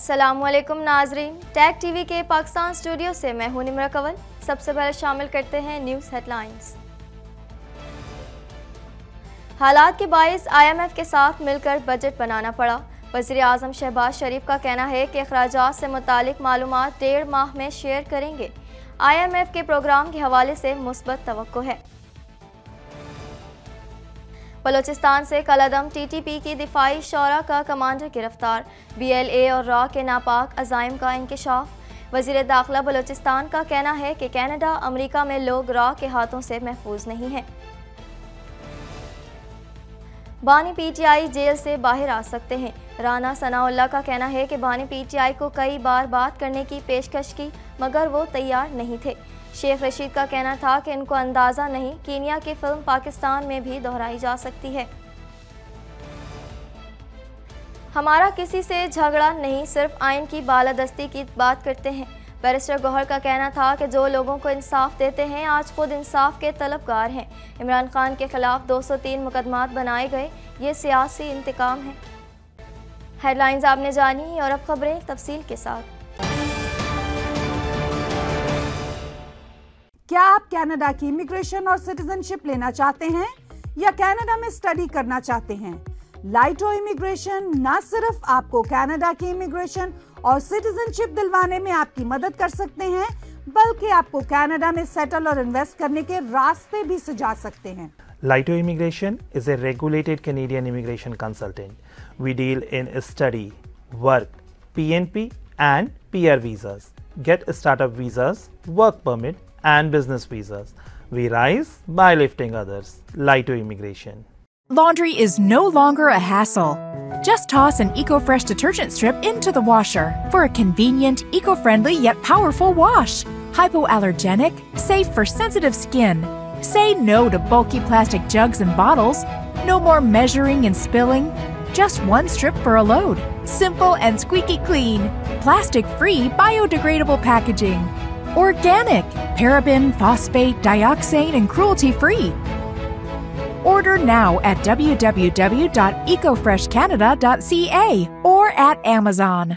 अस्सलाम वालेकुम नाजरीन, टैग टीवी के पाकिस्तान स्टूडियो से मैं हूं निमरा कंवल। सबसे पहले शामिल करते हैं न्यूज़ हेडलाइंस। हालात के बायस IMF के साथ मिलकर बजट बनाना पड़ा। वज़ीर आज़म शहबाज शरीफ का कहना है कि अखराजात से मुतालिक मालूमात 1.5 माह में शेयर करेंगे। IMF के प्रोग्राम के हवाले से मुस्बत तवक्को है। बलोचिस्तान से कलअदम TTP की दिफाई शौरा का कमांडर गिरफ्तार। BLA और रॉ के नापाक अज़ाइम का इंकशाफ। वज़ीर दाखिला बलोचिस्तान का कहना है कि कनाडा अमरीका में लोग रॉ के हाथों से महफूज नहीं हैं। बानी PTI जेल से बाहर आ सकते हैं। राना सनाउल्लाह का कहना है कि बानी PTI को कई बार बात करने की पेशकश की मगर वो तैयार नहीं थे। शेख रशीद का कहना था कि इनको अंदाज़ा नहीं कीनिया की फिल्म पाकिस्तान में भी दोहराई जा सकती है। हमारा किसी से झगड़ा नहीं, सिर्फ आइन की बालादस्ती की बात करते हैं। बैरिस्टर गौहर का कहना था कि जो लोगों को इंसाफ देते हैं आज खुद इंसाफ के तलबगार हैं। इमरान खान के खिलाफ 203 मुकदमात बनाए गए, ये सियासी इंतकाम है। हेडलाइंस आपने जानी और अब खबरें तफसील के साथ। क्या आप कनाडा की इमिग्रेशन और सिटीजनशिप लेना चाहते हैं या कनाडा में स्टडी करना चाहते हैं? लाइटो इमिग्रेशन न सिर्फ आपको कनाडा की इमिग्रेशन और सिटीजनशिप दिलवाने में आपकी मदद कर सकते हैं बल्कि आपको कनाडा में सेटल और इन्वेस्ट करने के रास्ते भी सुझा सकते हैं। Laito Immigration is a regulated Canadian immigration consultant. We deal in study, work, PNP and PR visas. Get startup visas, work permit and business visas. We rise by lifting others. Laito Immigration. Laundry is no longer a hassle. Just toss an EcoFresh detergent strip into the washer for a convenient, eco-friendly yet powerful wash. Hypoallergenic, safe for sensitive skin. Say no to bulky plastic jugs and bottles. No more measuring and spilling. Just one strip for a load. Simple and squeaky clean. Plastic-free, biodegradable packaging. Organic, paraben, phosphate, dioxane, and cruelty-free. Order now at www.ecofreshcanada.ca or at Amazon.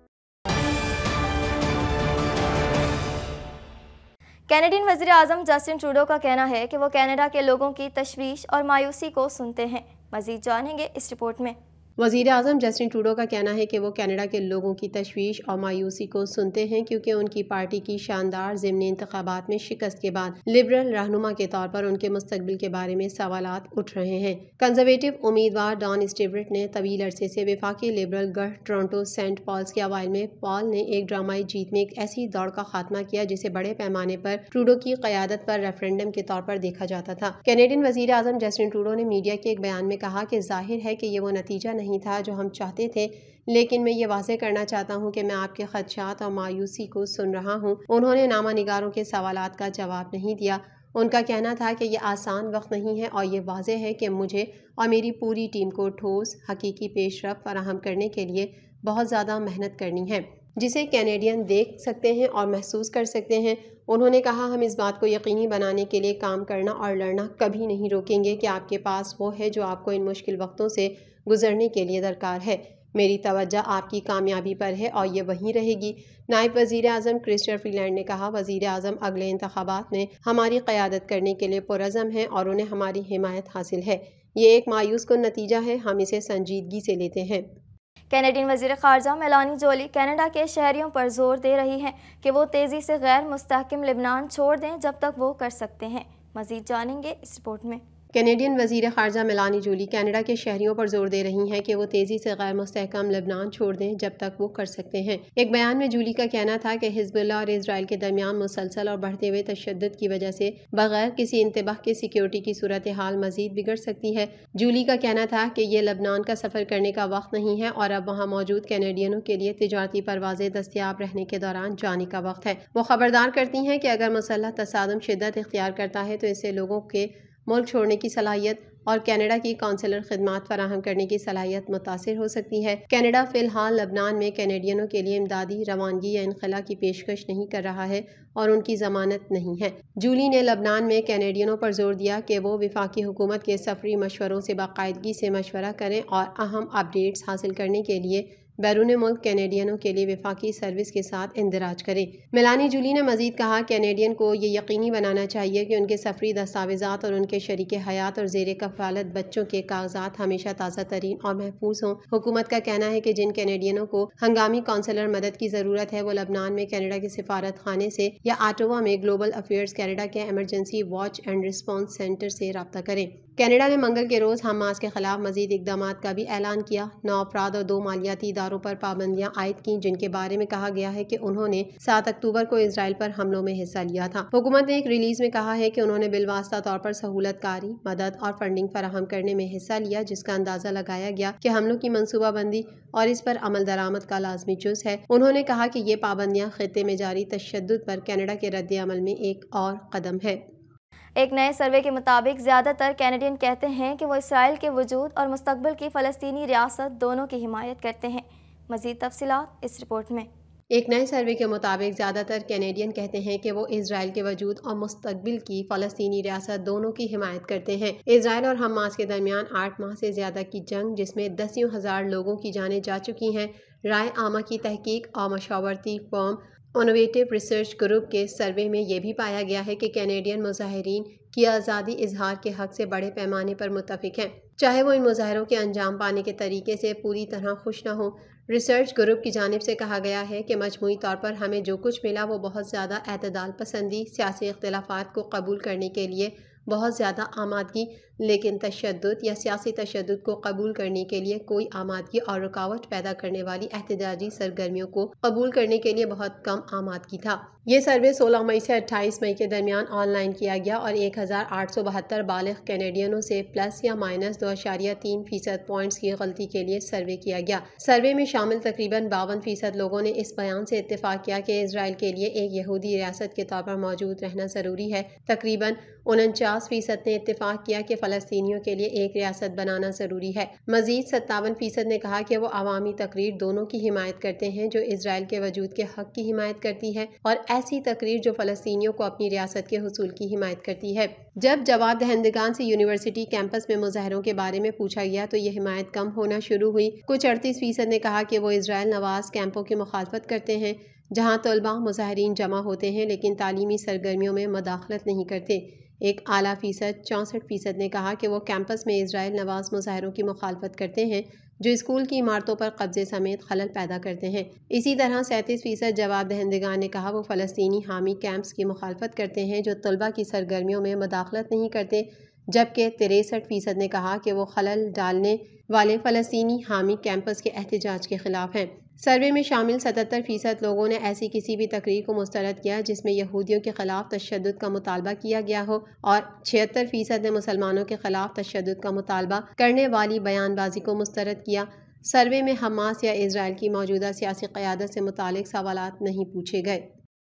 Canadian वज़ीर आज़म Justin Trudeau का कहना है कि वो Canada के लोगों की तशवीश और मायूसी को सुनते हैं। मज़ीद जानेंगे इस रिपोर्ट में। वज़ीर आज़म जस्टिन ट्रूडो का कहना है कि वो कनाडा के लोगों की तशवीश और मायूसी को सुनते हैं क्योंकि उनकी पार्टी की शानदार ज़िमनी इंतखाबात में शिकस्त के बाद लिबरल रहनुमा के तौर पर उनके मुस्तकबिल के बारे में सवालात उठ रहे हैं। कंजर्वेटिव उम्मीदवार डॉन स्टीवर्ट ने तवील अरसे से वफाकी लिबरल गढ़ टोरंटो सेंट पॉल्स के अवाइल में पॉल ने एक ड्रामाई जीत में एक ऐसी दौड़ का खात्मा किया जिसे बड़े पैमाने पर ट्रूडो की क़यादत पर रेफरेंडम के तौर पर देखा जाता था। कैनेडियन वज़ीर आज़म जस्टिन ट्रूडो ने मीडिया के एक बयान में कहा कि जाहिर है कि ये वो नतीजा नहीं था जो हम चाहते थे, लेकिन मैं ये वाज़ेह करना चाहता हूँ कि मैं आपके खदशात और मायूसी को सुन रहा हूँ। उन्होंने नामा निगारों के सवालात का जवाब नहीं दिया। उनका कहना था कि ये आसान वक्त नहीं है और ये वाज़ेह है कि मुझे और मेरी पूरी टीम को ठोस हकीकी पेशरफ फराहम करने के लिए बहुत ज़्यादा मेहनत करनी है जिसे कैनेडियन देख सकते हैं और महसूस कर सकते हैं। उन्होंने कहा, हम इस बात को यकीनी बनाने के लिए काम करना और लड़ना कभी नहीं रोकेंगे कि आपके पास वो है जो आपको इन मुश्किल वक्तों से गुजरने के लिए दरकार है। मेरी तवज्जो आपकी कामयाबी पर है और ये वहीं रहेगी। नायब वज़ीर आज़म क्रिस्टर फ्रीलैंड ने कहा, वज़ीर आज़म अगले इंतखाबात में हमारी क़यादत करने के लिए पुरज़म हैं और उन्हें हमारी हिमायत हासिल है। ये एक मायूस कुन नतीजा है, हम इसे संजीदगी से लेते हैं। कैनेडियन वज़ीर ख़ारजा मेलानी जोली कनाडा के शहरियों पर जोर दे रही हैं कि वो तेज़ी से गैर मुस्तहकम लिबनान छोड़ दें जब तक वो कर सकते हैं। मज़ीद जानेंगे इस रिपोर्ट में। कैनेडियन वज़ीर ख़ारजा मेलानी जोली कनाडा के शहरियों पर जोर दे रही हैं कि वो तेज़ी से गैर मुस्तहकम लेबनान छोड़ दें जब तक वो कर सकते हैं। एक बयान में जूली का कहना था कि हिज़्बुल्लाह और इजराइल के दरमियान मुसलसल और बढ़ते हुए तशद्दुद की वजह से बगैर किसी इंतबाह के सिक्योरिटी की सूरत हाल मज़ीद बिगड़ सकती है। जूली का कहना था कि ये लेबनान का सफ़र करने का वक्त नहीं है और अब वहाँ मौजूद कैनेडियनों के लिए तिजारती परवाज़ें दस्तियाब रहने के दौरान जाने का वक्त है। वो खबरदार करती हैं कि अगर मुसल्लह तसादम शिद्दत इख्तियार करता है तो इससे लोगों के मुल्क छोड़ने की सलाहियत और कनाडा की कौंसलर खिदमात फराहम करने की सलाहियत मुतासिर हो सकती है। कनाडा फ़िलहाल लबनान में कैनेडियनों के लिए इमदादी रवानगी या इनखला की पेशकश नहीं कर रहा है और उनकी ज़मानत नहीं है। जूली ने लबनान में कैनेडियनों पर जोर दिया कि वो वफाकी हुकूमत के सफरी मशवरों से बाकायदगी से मशवरा करें और अहम अपडेट्स हासिल करने के लिए بیرون ملک کینیڈینوں کے لیے وفاقی سروس کے ساتھ اندراج کریں۔ میلانی جولی نے مزید کہا کینیڈین کو یہ یقینی بنانا چاہیے کہ ان کے سفری دستاویزات اور ان کے شریک حیات اور زیر کفالت بچوں کے کاغذات ہمیشہ تازہ ترین اور محفوظ ہوں۔ حکومت کا کہنا ہے کہ جن کینیڈینوں کو ہنگامی کونسلر مدد کی ضرورت ہے وہ لبنان میں کینیڈا کے سفارت خانے سے یا آٹوا میں گلوبل افیئرز کینیڈا کے emergency watch and response centre سے رابطہ کریں۔ کینیڈا نے منگل کے روز حماس کے خلاف مزید اقدامات کا بھی اعلان کیا۔ 9 افراد اور 2 مالیاتی اداروں پر پابندیاں عائد کیں جن کے بارے میں کہا گیا ہے کہ انہوں نے 7 اکتوبر کو اسرائیل پر حملوں میں حصہ لیا تھا۔ حکومت نے ایک ریلیز میں کہا ہے کہ انہوں نے بالواسطہ طور پر سہولت کاری، مدد اور فنڈنگ فراہم کرنے میں حصہ لیا جس کا اندازہ لگایا گیا کہ حملوں کی منصوبہ بندی اور اس پر عمل درآمد کا لازمی جز ہے۔ انہوں نے کہا کہ یہ پابندیاں خطے میں جاری تشدد پر کینیڈا کے رد عمل میں ایک اور قدم ہے۔ ایک نئے سروے کے مطابق زیادہ تر کینیڈین کہتے ہیں کہ وہ اسرائیل کے وجود اور مستقبل کی فلسطینی ریاست دونوں کی حمایت کرتے ہیں۔ مزید تفصیلات اس رپورٹ میں۔ ایک نئے سروے کے مطابق زیادہ تر کینیڈین کہتے ہیں کہ وہ اسرائیل کے وجود اور مستقبل کی فلسطینی ریاست دونوں کی حمایت کرتے ہیں۔ اسرائیل اور حماس کے درمیان 8 ماہ سے زیادہ کی جنگ جس میں 10,000 لوگوں کی جانیں جا چکی ہیں۔ رائے عامہ کی تحقیق اور مشاورتی فرم انوویٹو ریسرچ گروپ کے سروے میں یہ بھی پایا گیا ہے کہ کینیڈین مظاہرین کی آزادی اظہار کے حق سے بڑے پیمانے پر متفق ہیں، چاہے وہ ان مظاہروں کے انجام پانے کے طریقے سے پوری طرح خوش نہ ہوں۔ ریسرچ گروپ کی جانب سے کہا گیا ہے کہ مجموعی طور پر ہمیں جو کچھ ملا وہ بہت زیادہ اعتدال پسندی، سیاسی اختلافات کو قبول کرنے کے لیے بہت زیادہ آمادگی، لیکن تشدد یا سیاسی تشدد کو قبول کرنے کے لیے کوئی آمادگی اور رکاوٹ پیدا کرنے والی احتجاجی سرگرمیوں کو قبول کرنے کے لیے بہت کم آمادگی تھا۔ یہ سروے 16 مئی سے 28 مئی کے درمیان آن لائن کیا گیا اور 1872 بالغ کینیڈینوں سے پلس یا مائنس 2.3% پوائنٹس کی غلطی کے لیے سروے کیا گیا۔ سروے میں شامل تقریباً 52% لوگوں نے اس بیان سے اتفاق کیا کہ اسرائیل کے لیے ایک یہودی ریاست کے طور پر موجود رہنا ضروری ہے۔ تقریباً 49% نے اتفاق کیا کہ فلسطینیوں کے لیے ایک ریاست بنانا ضروری ہے۔ مزید 57% نے کہا کہ وہ عوامی تقریر دونوں کی حمایت کرتے ہیں جو اسرائیل کے وجود کے حق کی حمایت کرتی ہے اور ایسی تقریر جو فلسطینیوں کو اپنی ریاست کے حصول کی حمایت کرتی ہے۔ جب جواب دہندگان سے یونیورسٹی کیمپس میں مظاہروں کے بارے میں پوچھا گیا تو یہ حمایت کم ہونا شروع ہوئی۔ کچھ 38% نے کہا کہ وہ اسرائیل نواز کیمپوں کی مخالفت کرتے ہیں جہاں طلباء مظاہرین جمع ہوتے ہیں لیکن تعلیمی سرگرمیوں میں مداخلت نہیں کرتے۔ ایک اعلیٰ فیصد 64% نے کہا کہ وہ کیمپس میں اسرائیل نواز مظاہروں کی مخالفت کرتے ہیں جو اسکول کی عمارتوں پر قبضے سمیت خلل پیدا کرتے ہیں۔ اسی طرح 37% جواب دہندگان نے کہا وہ فلسطینی حامی کیمپس کی مخالفت کرتے ہیں جو طلباء کی سرگرمیوں میں مداخلت نہیں کرتے، جبکہ 63% نے کہا کہ وہ خلل ڈالنے والے فلسطینی حامی کیمپس کے احتجاج کے خلاف ہیں۔ سروے میں شامل 77% لوگوں نے ایسی کسی بھی تقریر کو مسترد کیا جس میں یہودیوں کے خلاف تشدد کا مطالبہ کیا گیا ہو اور 76% نے مسلمانوں کے خلاف تشدد کا مطالبہ کرنے والی بیان بازی کو مسترد کیا۔ سروے میں حماس یا اسرائیل کی موجودہ سیاسی قیادت سے متعلق سوالات نہیں پوچھے گئے۔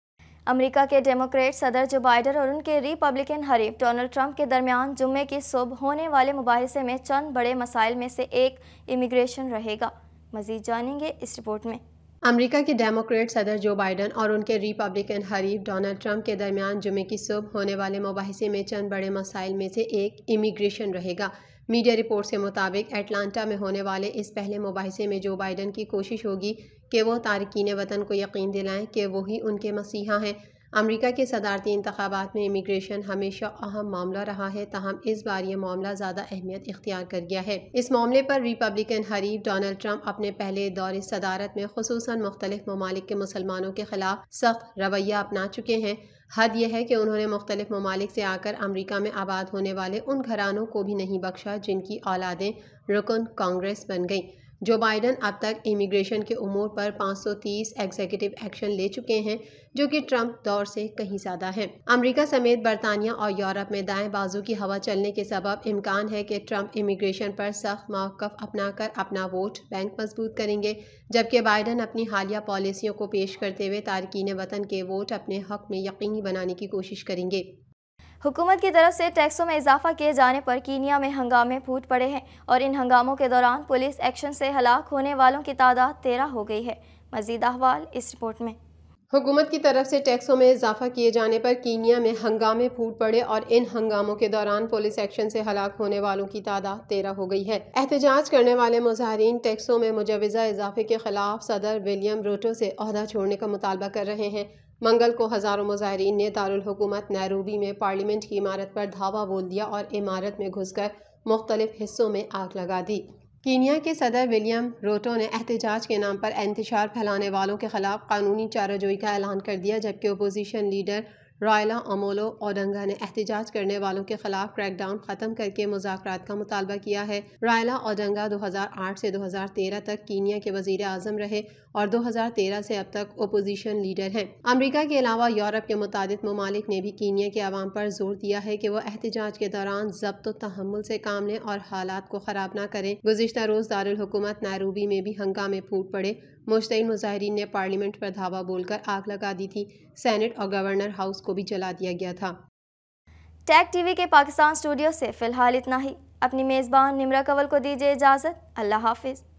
امریکہ کے ڈیموکریٹ صدر جو بائیڈن اور ان کے ریپبلکن حریف ڈونلڈ ٹرمپ کے درمیان جمعے کی صبح ہونے والے مباحثے میں چند بڑے مسائل میں سے ایک امیگریشن رہے گا۔ مزید جانیں گے اس رپورٹ میں۔ امریکہ کے ڈیموکریٹ صدر جو بائیڈن اور ان کے ریپبلکن حریف ڈونلڈ ٹرمپ کے درمیان جمعے کی صبح ہونے والے مباحثے میں چند بڑے مسائل میں سے ایک امیگریشن رہے گا۔ میڈیا رپورٹ سے مطابق اٹلانٹا میں ہونے والے اس پہلے مباحثے میں جو بائیڈن کی کوشش ہوگی کہ وہ تارکین وطن کو یقین دلائیں کہ وہی ان کے مسیحا ہیں۔ امریکہ کے صدارتی انتخابات میں امیگریشن ہمیشہ اہم معاملہ رہا ہے، تاہم اس بار یہ معاملہ زیادہ اہمیت اختیار کر گیا ہے۔ اس معاملے پر ریپبلکن حریف ڈونلڈ ٹرمپ اپنے پہلے دور صدارت میں خصوصاً مختلف ممالک کے مسلمانوں کے خلاف سخت رویہ اپنا چکے ہیں۔ حد یہ ہے کہ انہوں نے مختلف ممالک سے آ کر امریکہ میں آباد ہونے والے ان گھرانوں کو بھی نہیں بخشا جن کی اولادیں رکن کانگریس بن گئیں۔ جو بائیڈن اب تک امیگریشن کے امور پر 530 ایگزیکٹو ایکشن لے چکے ہیں جو کہ ٹرمپ دور سے کہیں زیادہ ہیں۔ امریکہ سمیت برطانیہ اور یورپ میں دائیں بازو کی ہوا چلنے کے سبب امکان ہے کہ ٹرمپ امیگریشن پر سخت موقف اپنا کر اپنا ووٹ بینک مضبوط کریں گے، جبکہ بائیڈن اپنی حالیہ پالیسیوں کو پیش کرتے ہوئے تارکین وطن کے ووٹ اپنے حق میں یقینی بنانے کی کوشش کریں گے۔ حکومت کی طرف سے ٹیکسوں میں اضافہ کیے جانے پر کینیا میں ہنگامے پھوٹ پڑے ہیں اور ان ہنگاموں کے دوران پولیس ایکشن سے ہلاک ہونے والوں کی تعداد 13 ہو گئی ہے۔ مزید احوال اس رپورٹ میں۔ حکومت کی طرف سے ٹیکسوں میں اضافہ کیے جانے پر کینیا میں ہنگامے پھوٹ پڑے اور ان ہنگاموں کے دوران پولیس ایکشن سے ہلاک ہونے والوں کی تعداد 13 ہو گئی ہے۔ احتجاج کرنے والے مظاہرین ٹیکسوں میں مجوزہ اضافے کے خلاف صدر ولیم روٹو سے عہدہ چھوڑنے کا مطالبہ کر رہے ہیں۔ منگل کو ہزاروں مظاہرین نے دارالحکومت نیروبی میں پارلیمنٹ کی عمارت پر دھاوا بول دیا اور عمارت میں گھس کر مختلف حصوں میں آگ لگا دی۔ کینیا کے صدر ولیم روٹو نے احتجاج کے نام پر انتشار پھیلانے والوں کے خلاف قانونی چارہ جوئی کا اعلان کر دیا، جبکہ opposition leader Raila Amolo Odinga نے احتجاج کرنے والوں کے خلاف کریک ڈاؤن ختم کر کے مذاکرات کا مطالبہ کیا ہے۔ رائلا اوڈنگا 2008 سے 2013 تک کینیا کے وزیر اعظم رہے اور 2013 سے اب تک اپوزیشن لیڈر ہیں۔ امریکہ کے علاوہ یورپ کے متعدد ممالک نے بھی کینیا کے عوام پر زور دیا ہے کہ وہ احتجاج کے دوران ضبط و تحمل سے کام لیں اور حالات کو خراب نہ کریں۔ گزشتہ روز دارالحکومت نیروبی میں بھی ہنگامے پھوٹ پڑے۔ مشتعل مظاہرین نے پارلیمنٹ پر دھاوا بول کر آگ لگا دی تھی۔ سینٹ اور گورنر ہاؤس کو بھی جلا دیا گیا تھا۔ ٹیک ٹی وی کے پاکستان اسٹوڈیو سے فی الحال اتنا ہی۔ اپنی میزبان نمرہ کول کو دیجیے اجازت۔ اللہ حافظ۔